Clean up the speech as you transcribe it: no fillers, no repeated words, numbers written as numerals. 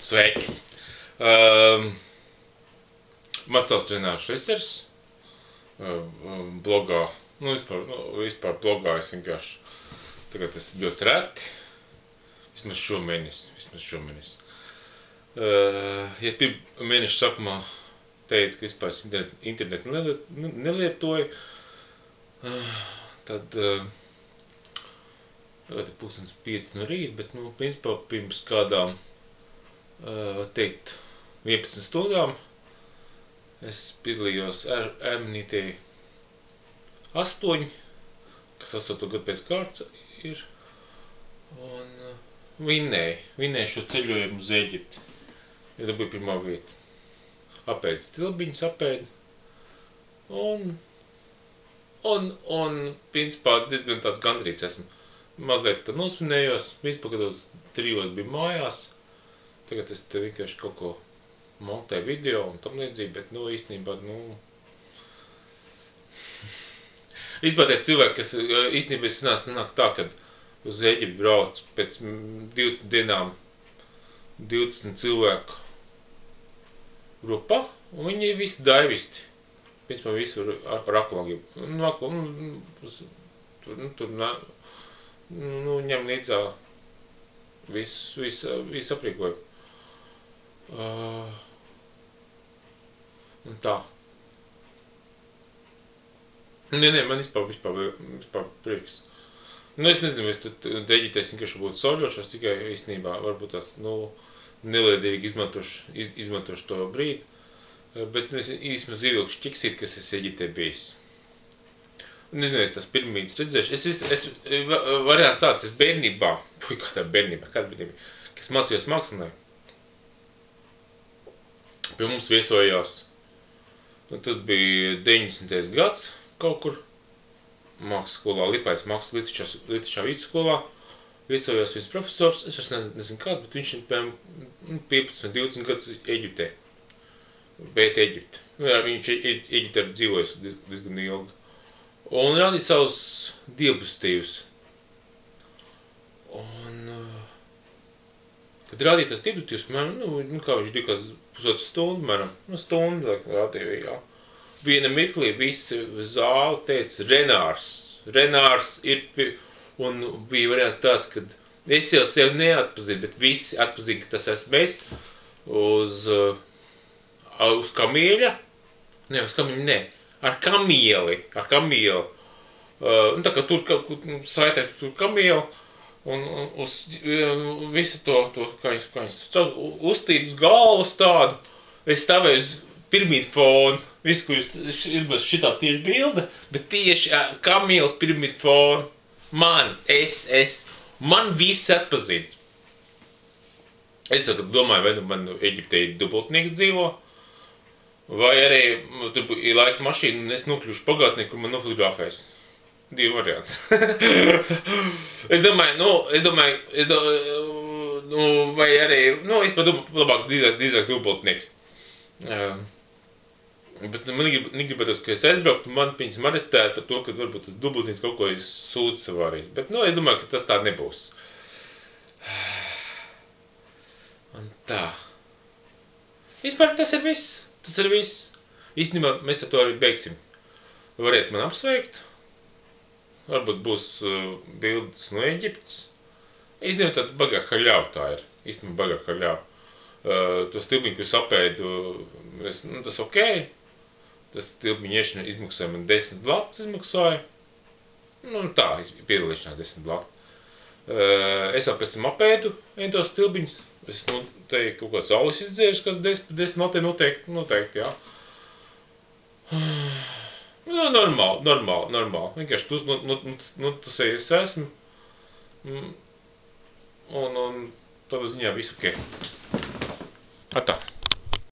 Sveiki! Man sauc Renārs Šlisers. Blogā, vispār blogā es vienkārši tagad esmu ļoti reti. Vismaz šomēnes. Ja mēneša sākumā teica, ka vispār internetu nelietoju, tad tagad ir 5:30 no rīta, bet, principā pirms kādām, var teikt, 11 stundām es piedalījos ēmenītē 8, kas 8. gadu pēc kārtas ir, un vinnēju šo ceļojumu uz Ēģipti. Ja dabūju pirmā vieta. Apēdu stilbiņus, un principā diezgan tāds gandrīz esmu. Mazliet tad nosvinējos, vispār, kad uz 3 biju mājās. Tagad es te vienkārši kaut ko montēju video un tam līdzīgi, bet, īstenībā, Vispār tie cilvēki, kas īstenībā sanāk tā, kad uz Ēģipti brauc pēc 20 dienām 20 cilvēku grupā, un viņi visi daivisti. Principā visi ar akulāgiem. Tur ņem līdzā visu aprīkojumu. Un tā. Nē, man vispār prieks. Es nezinu, es tur Ēģiptēs vienkārši būtu sauļošos, tikai īstenībā varbūt tās, neliederīgi izmantošu to brīdi. Bet es īstenībā zīvilkšu ķiksīt, kas es Ēģiptē bijis. Nezinu, es tās pirmītes redzēšu. Variants tāds, es bērnībā, kāda bērnība, kas mācījos mākslinieki. Pie mums viesojās. Tas bija 90. gads kaut kur. Mākslas skolā, Lipainas mākslas Litičā vidusskolā. Viesojās viens profesors, es vairs nezinu kāds, bet viņš ir 15-20 gadus Ēģiptē. Bet Ēģipte. Viņš Ēģiptē ir dzīvojis diezgan ilgi. Un rādīja savus dievpustīvus. Un, kad rādīja tās dievpustīvus, kā viņš bija kāds pusotru stundu, stundu rādīja, jā. Viena mirklī visi zāli teica Renārs ir, un bija variants tāds, kad es jau sevi neatpazīju, bet visi atpazīja, ka tas esmu es uz kamieļa, ar kamieli, tā kā tur saitē tur kamieli, un uz visu to, kā viņas uztīt uz galvas tādu, es stāvēju uz piramīdu fonu, visu, ko jūs ir šitā tieši bilde, bet tieši kamielas piramīdu fonu, man visi atpazīd. Es domāju, vai man Ēģiptē dubultnieks dzīvo, vai arī tur ir laika mašīna, un es nokļuvuši pagātnē, kur man nofotografēs. 2 varianti. Es domāju, vai arī, es labāk drīzāk dubultnieks. Bet man negribētos, ka es aizbrauktu, man piņas arestētu par to, ka varbūt tas dubultnieks kaut ko ir sūdzi savārīt. Bet, es domāju, ka tas tā nebūs. Un tā. Vispār tas ir viss. Īstenībā mēs ar to arī beigsim. Variet man apsveikt. Varbūt būs bildes no Ēģiptes. Īstenībā tāda bagā haļāva tā ir. Īstenībā bagā haļāva. To stilbiņu, ko es apēdu, tas ok. Tas stilbiņu iešana izmaksāja man 10 lats izmaksāja. Tā, piedalīšanā 10 lati. Es vēl pēc tam apēdu tos stilbiņus. Es te kaut kāds saules izdzēruši, kāds 10 latē noteikti, jā. Normāli. Vienkārši tu sevi es esmu. Un tādā ziņā visu ok. Atā.